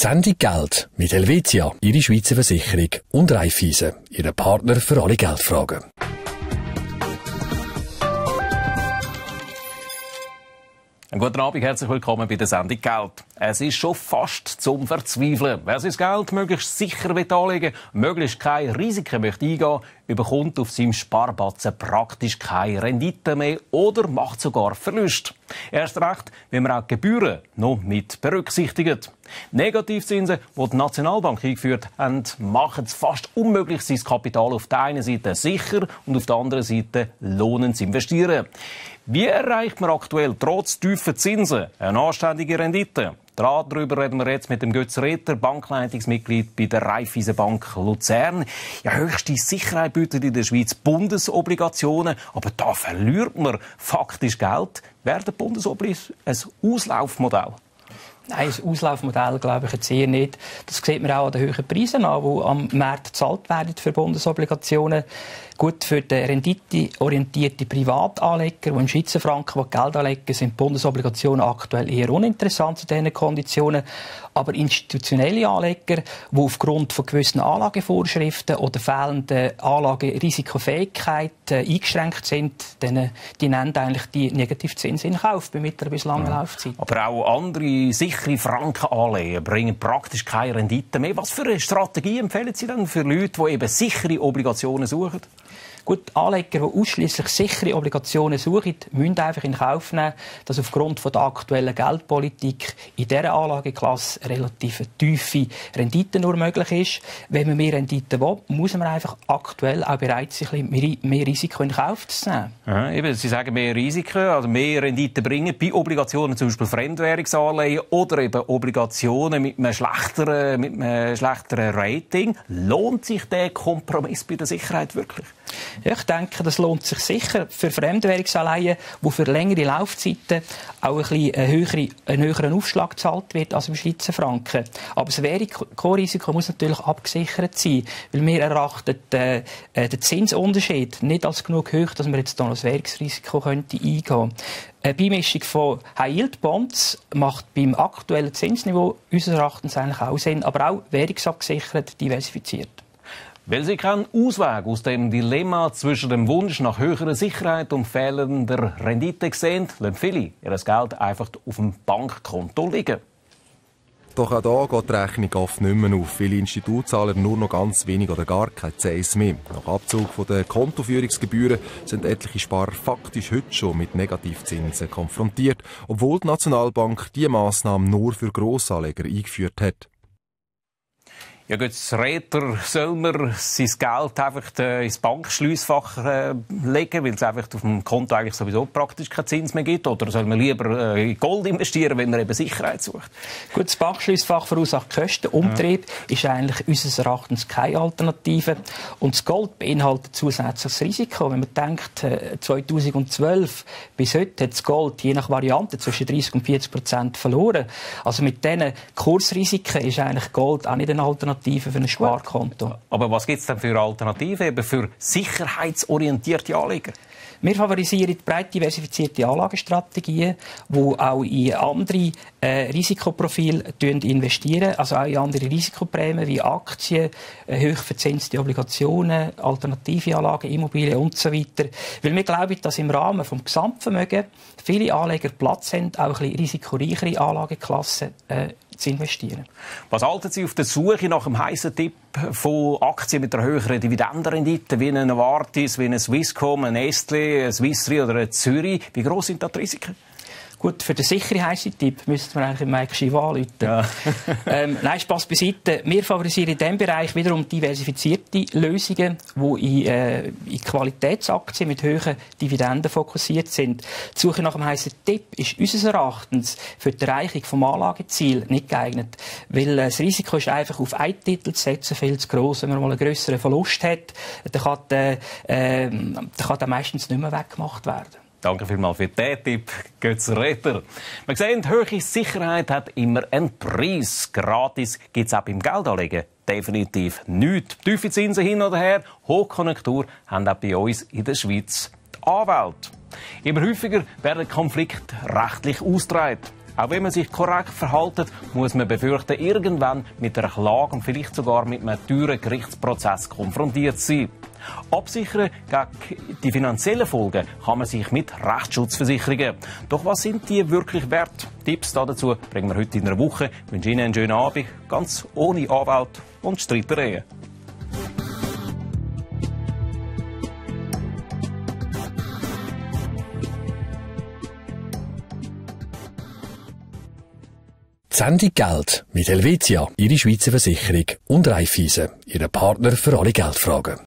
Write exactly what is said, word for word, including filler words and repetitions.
Sendung Geld mit Helvetia, Ihre Schweizer Versicherung, und Raiffeisen, Ihr Partner für alle Geldfragen. Einen guten Abend, herzlich willkommen bei der Sendung Geld. Es ist schon fast zum Verzweifeln. Wer sein Geld möglichst sicher anlegen will, möglichst keine Risiken möchte eingehen, bekommt auf seinem Sparbatzen praktisch keine Rendite mehr oder macht sogar Verlust. Erst recht, wenn man auch die Gebühren noch mit berücksichtigt. Negativzinsen, die die Nationalbank eingeführt hat, machen es fast unmöglich, sein Kapital auf der einen Seite sicher und auf der anderen Seite lohnend zu investieren. Wie erreicht man aktuell trotz tiefer Zinsen eine anständige Rendite? Darüber reden wir jetzt mit dem Götz Reter, Bankleitungsmitglied bei der Raiffeisenbank Luzern. Ja, höchste Sicherheit bietet in der Schweiz Bundesobligationen, aber da verliert man faktisch Geld. Werden Bundesoblis ein Auslaufmodell? Nein, das Auslaufmodell glaube ich jetzt eher nicht. Das sieht man auch an den hohen Preisen an, die am Markt gezahlt werden für Bundesobligationen. Gut, für den renditeorientierten Privatanleger, die im Schweizer Franken Geld anlegen, sind Bundesobligationen aktuell eher uninteressant zu diesen Konditionen. Aber institutionelle Anleger, die aufgrund von gewissen Anlagevorschriften oder fehlender Anlagerisikofähigkeit äh, eingeschränkt sind, denen, die nehmen eigentlich die Negativzinsen in Kauf bei mittlerer bis langer ja. Laufzeit. Aber auch andere sichere Frankenanleihen bringen praktisch keine Rendite mehr. Was für eine Strategie empfehlen Sie denn für Leute, die eben sichere Obligationen suchen? Gut, Anleger, die ausschliesslich sichere Obligationen suchen, müssen einfach in Kauf nehmen, dass aufgrund von der aktuellen Geldpolitik in dieser Anlageklasse relativ tiefe Rendite nur möglich ist. Wenn man mehr Rendite will, muss man einfach aktuell auch bereit sein, mehr, mehr Risiko in Kauf zu nehmen. Ja, eben, Sie sagen mehr Risiken, also mehr Rendite bringen bei Obligationen, zum Beispiel Fremdwährungsanleihen oder eben Obligationen mit einem schlechteren, mit einem schlechteren Rating. Lohnt sich der Kompromiss bei der Sicherheit wirklich? Ja, ich denke, das lohnt sich sicher für Fremdwährungsanleihen, wo für längere Laufzeiten auch ein bisschen ein höherer, ein höherer Aufschlag gezahlt wird als im Schweizer Franken. Aber das Währungsrisiko muss natürlich abgesichert sein, weil wir erachten äh, den Zinsunterschied nicht als genug hoch, dass man jetzt da noch das Währungsrisiko könnte eingehen könnte. Eine Beimischung von High-Yield-Bonds macht beim aktuellen Zinsniveau unseres Erachtens eigentlich auch Sinn, aber auch währungsabgesichert, diversifiziert. Weil sie keinen Ausweg aus dem Dilemma zwischen dem Wunsch nach höherer Sicherheit und fehlender Rendite sehen, lassen viele ihr Geld einfach auf dem Bankkonto liegen. Doch auch da geht die Rechnung oft nicht mehr auf. Viele Institute zahlen nur noch ganz wenig oder gar kein Zehns mehr. Nach Abzug der Kontoführungsgebühren sind etliche Sparer faktisch heute schon mit Negativzinsen konfrontiert, obwohl die Nationalbank diese Massnahme nur für Grossanleger eingeführt hat. Ja, Götz Reter, soll man sein Geld einfach äh, ins Bankschliessfach äh, legen, weil es einfach auf dem Konto eigentlich sowieso praktisch keinen Zins mehr gibt? Oder soll man lieber äh, in Gold investieren, wenn man eben Sicherheit sucht? Gut, das Bankschliessfach verursacht Kosten. Umtrieb ja. ist eigentlich unseres Erachtens keine Alternative. Und das Gold beinhaltet zusätzliches Risiko. Wenn man denkt, äh, zweitausendzwölf bis heute hat das Gold je nach Variante zwischen dreißig und vierzig Prozent verloren. Also mit diesen Kursrisiken ist eigentlich Gold auch nicht eine Alternative für ein Sparkonto. Aber was gibt es denn für Alternativen eben für sicherheitsorientierte Anleger? Wir favorisieren breit diversifizierte Anlagestrategien, die auch in andere äh, Risikoprofile investieren, also auch in andere Risikoprämien wie Aktien, äh, hochverzinste Obligationen, alternative Anlagen, Immobilien und so weiter. Weil wir glauben, dass im Rahmen des Gesamtvermögens viele Anleger Platz haben, auch ein bisschen risikoreichere Anlageklassen äh, zu investieren. Was halten Sie auf der Suche nach einem heissen Tipp von Aktien mit einer höheren Dividendenrendite, wie eine Novartis, wie eine Swisscom, eine Nestlé, eine Swiss Re oder eine Zürich? Wie gross sind da die Risiken? Gut, für den Sicherheitstipp müssten wir eigentlich Mike Chiva anrufen. Ja. ähm, nein, Spass beiseite. Wir favorisieren in diesem Bereich wiederum diversifizierte Lösungen, die in, äh, in Qualitätsaktien mit hohen Dividenden fokussiert sind. Die Suche nach einem heissen Tipp ist unseres Erachtens für die Erreichung des Anlageziels nicht geeignet. Weil äh, das Risiko ist einfach, auf einen Titel zu setzen, viel zu gross. Wenn man mal einen grösseren Verlust hat, dann kann der, äh, dann kann der meistens nicht mehr weggemacht werden. Danke vielmals für diesen Tipp, Götz Reter. Wir sehen, hohe Sicherheit hat immer einen Preis. Gratis gibt es auch beim Geldanlegen definitiv nichts. Tiefe Zinsen hin oder her, Hochkonjunktur haben auch bei uns in der Schweiz die Anwälte. Immer häufiger werden Konflikte rechtlich ausgetragen. Auch wenn man sich korrekt verhält, muss man befürchten, irgendwann mit einer Klage und vielleicht sogar mit einem teuren Gerichtsprozess konfrontiert sein. Absichern gegen die finanziellen Folgen kann man sich mit Rechtsschutzversicherungen. Doch was sind die wirklich wert? Tipps dazu bringen wir heute in einer Woche. Ich wünsche Ihnen einen schönen Abend, ganz ohne Anwalt und Streitereien. Die Sendung Geld mit Helvetia, Ihre Schweizer Versicherung, und Raiffeisen, Ihre Partner für alle Geldfragen.